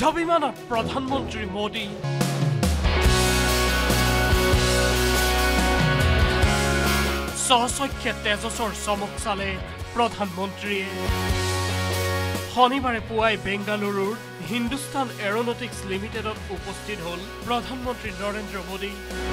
বিমানত প্ৰধানমন্ত্ৰী মোদী সচক্ষে তেজসৰ চমক চালে প্ৰধানমন্ত্ৰীয়ে শনিবাৰে পুৱাই বেংগালুৰুৰ হিন্দুস্তান এৰোনটিক্স লিমিটেডত উপস্থিত হ'ল প্ৰধানমন্ত্ৰী নৰেন্দ্ৰ মোদী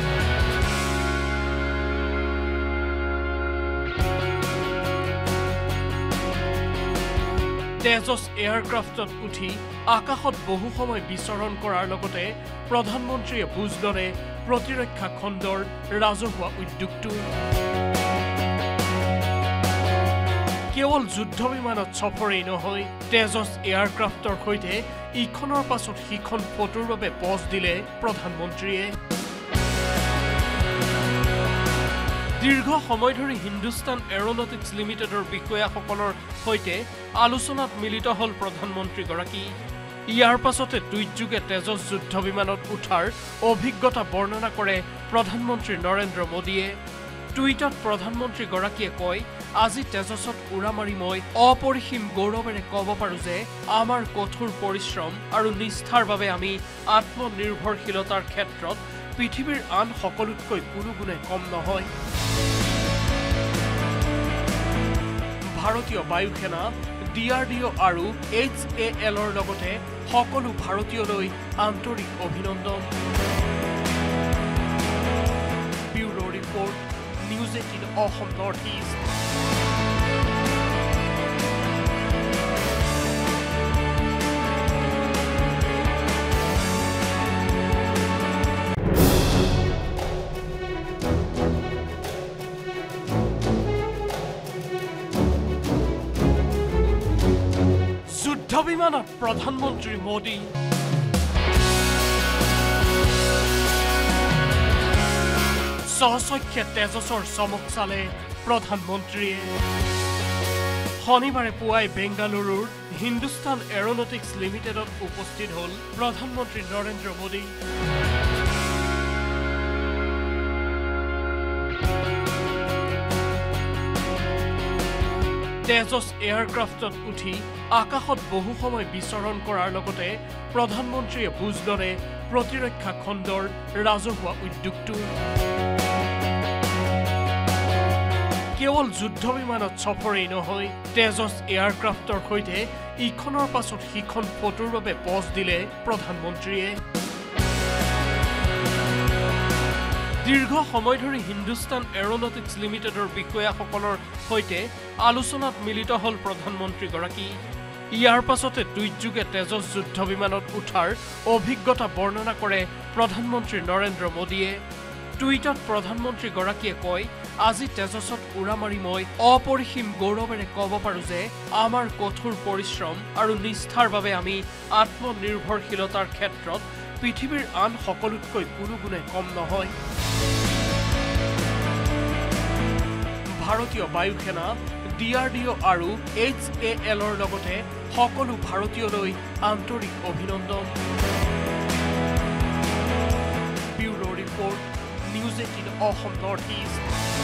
তেজস এয়াৰক্ৰাফ্টত উঠি আকাশত বহু সময় বিচৰণ কৰাৰ লগতে প্ৰধানমন্ত্ৰীয়ে বুজ ললে প্ৰতিৰক্ষা খণ্ডৰ ৰাজহুৱা উদ্যোগটো কেৱল যুদ্ধ বিমানত সফৰেই নহয় তেজস এয়াৰক্ৰাফ্টৰ সৈতে ইখনৰ পাছত সিখন ফটোৰ বাবে পজ দিলে প্ৰধানমন্ত্ৰীয়ে দীৰ্ঘ সময় ধৰি হিন্দুস্তান এৰোনটিক্স লিমিটেডৰ বিষয়াসকলৰ সৈতে আলোচনাত মিলিত হ'ল প্ৰধানমন্ত্ৰীগৰাকী ইয়াৰ পাছতে টুইটযোগে তেজস যুদ্ধ বিমানত উঠাৰ অভিজ্ঞতা বৰ্ণনা কৰে প্ৰধানমন্ত্ৰী নৰেন্দ্ৰ মোদীয়ে টুইটত প্ৰধানমন্ত্ৰীগৰাকীয়ে কয় আজি তেজসত উৰা মাৰি মই অপৰিসীম গৌৰৱেৰে ক'ব পাৰো যে আমাৰ কঠোৰ পৰিশ্ৰম আৰু নিষ্ঠাৰ বাবে আমি আত্মনিৰ্ভৰশীলতাৰ ক্ষেত্ৰত পৃথিৱীৰ আন সকলোতকৈ কোনো গুণে কম নহয় ভাৰতীয় বায়ু সেনা DRDO আৰু HALৰ লগতে সকলো ভাৰতীয়লৈ আন্তৰিক অভিনন্দন bureau report News18 Assam Northeast যুদ্ধ বিমানত প্ৰধানমন্ত্ৰী মোদী সচক্ষে তেজসৰ চমক চালে প্ৰধানমন্ত্ৰীয়ে শনিবাৰে পুৱাই বেংগালুৰুৰ হিন্দুস্তান এৰোনটিক্স লিমিটেডত উপস্থিত হ'ল প্ৰধানমন্ত্ৰী নৰেন্দ্ৰ মোদী তেজস এয়াৰক্ৰাফ্টত উঠি আকাশত বহু সময় বিচৰণ কৰাৰ লগতে প্ৰধানমন্ত্ৰীয়ে বুজ ললে প্ৰতিৰক্ষা খণ্ডৰ ৰাজহুৱা উদ্যোগটো কেৱল যুদ্ধ বিমানত সফৰেই নহয় তেজস এয়াৰক্ৰাফ্টৰ সৈতে ইখনৰ পাছত সিখন ফটোৰ বাবে পজ দিলে প্ৰধানমন্ত্ৰীয়ে দীৰ্ঘ সময় ধৰি হিন্দুস্তান এৰোনটিক্স লিমিটেডৰ বিষয়াসকলৰ সৈতে আলোচনাত মিলিত হ'ল প্ৰধানমন্ত্ৰীগৰাকী ইয়াৰ পাছতে টুইটযোগে তেজস যুদ্ধ বিমানত উঠাৰ অভিজ্ঞতা বৰ্ণনা কৰে প্ৰধানমন্ত্ৰী নৰেন্দ্ৰ মোদীয়ে টুইটত প্ৰধানমন্ত্ৰীগৰাকীয়ে কয় আজি তেজসত উৰা মাৰি মই অপৰিসীম গৌৰৱেৰে ক'ব পাৰো যে আমাৰ কঠোৰ পৰিশ্ৰম আৰু নিষ্ঠাৰ বাবে আমি আত্মনিৰ্ভৰশীলতাৰ ক্ষেত্ৰত পৃথিৱীৰ আন সকলোতকৈ কোনো গুণে কম নহয় ভাৰতীয় বায়ু সেনা DRDO আৰু HALৰ লগতে সকলো ভাৰতীয়লৈ আন্তৰিক অভিনন্দন bureau report News18 Assam Northeast